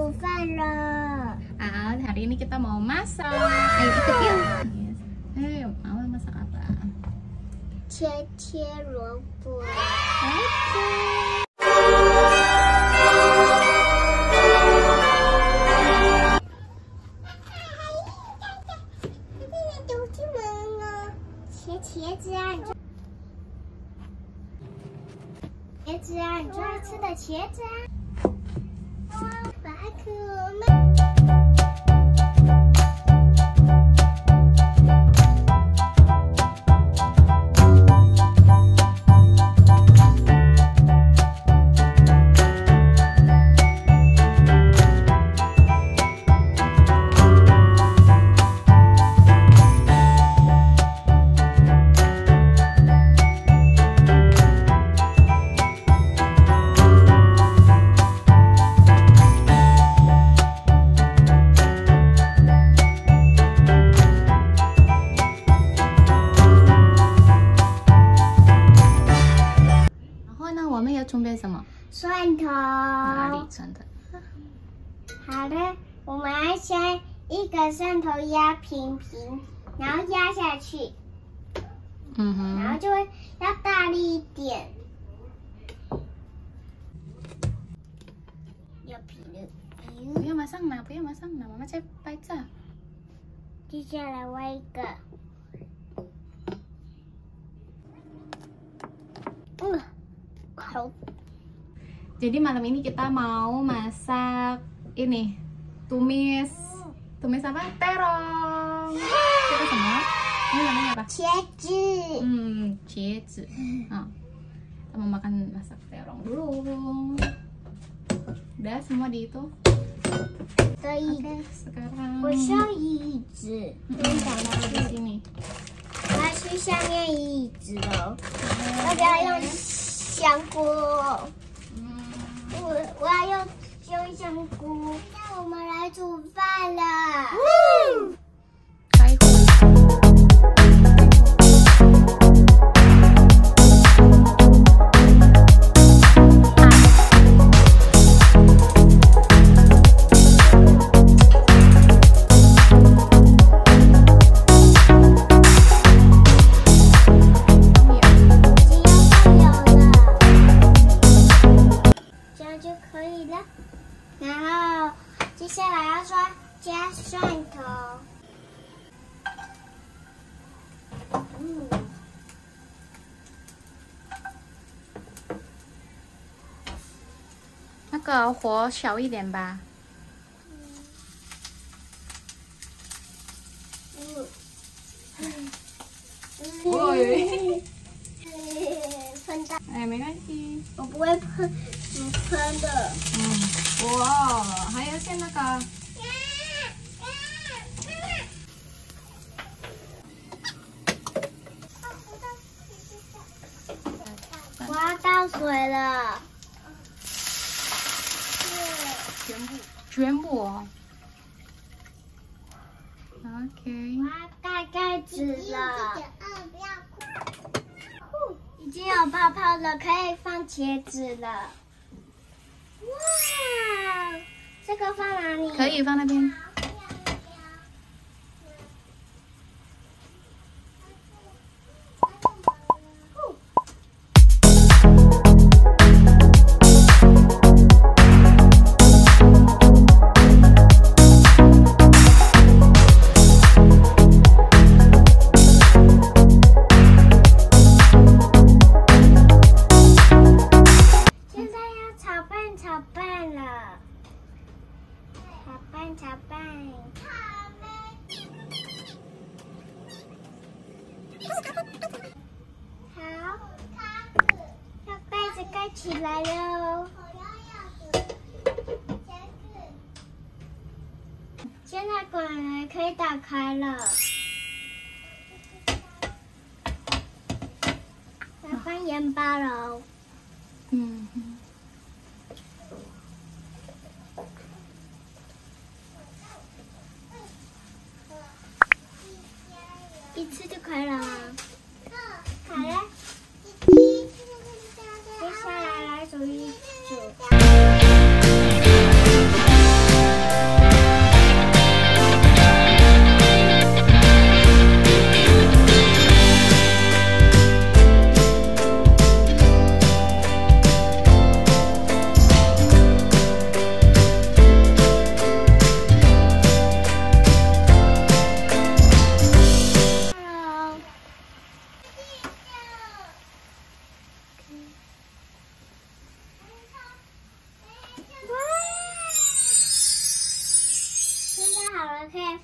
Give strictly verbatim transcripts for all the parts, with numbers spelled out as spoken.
煮饭了。 好，hari ini kita mau masak. Ayo ikut yuk. Ayo, mau masak apa? 切切萝卜。 Oke. 切茄子啊！茄子啊，你最爱吃的茄子啊！哇，好可爱！ 我们要准备什么？ 蒜头。 哪里蒜头？ 好的，我们要先一个蒜头压平平，然后压下去。 嗯哼。 然后就会要大力一点。要平了。 不要马上拿，不要马上拿，妈妈在拍照。 接下来挖一个。嗯。 好. Jadi malam ini kita mau masak ini tumis tumis apa? Terong. Itu semua. Ini namanya apa? 茄子. Hmm, 茄子. Nah, kita mau makan masak terong dulu. Udah semua di itu. Oke, sekarang. 我需要椅子。 嗯，放到di sini. 我要去下面椅子了。要不要用？ 香菇，嗯，我我要用用香菇。那我们来煮饭了。嗯， 开火。 然后接下来要说加蒜头，嗯， 那个火小一点吧。 嗯，嗯， 喂， 喷到， 哎，没关系， 我不会喷，不喷的。 嗯。 哇，还有现那个， 我要倒水了， 全部全部哦。OK。 我要盖盖子了，已经有泡泡了，可以放茄子了。 哇，这个放哪里？ 可以放那边。 炒拌，好，要盖子盖起来喽。现在滚可以打开了，来放盐巴喽。 嗯。 一次就可以了吗？好了，接下来来煮一煮。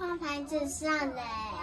放盘子上嘞。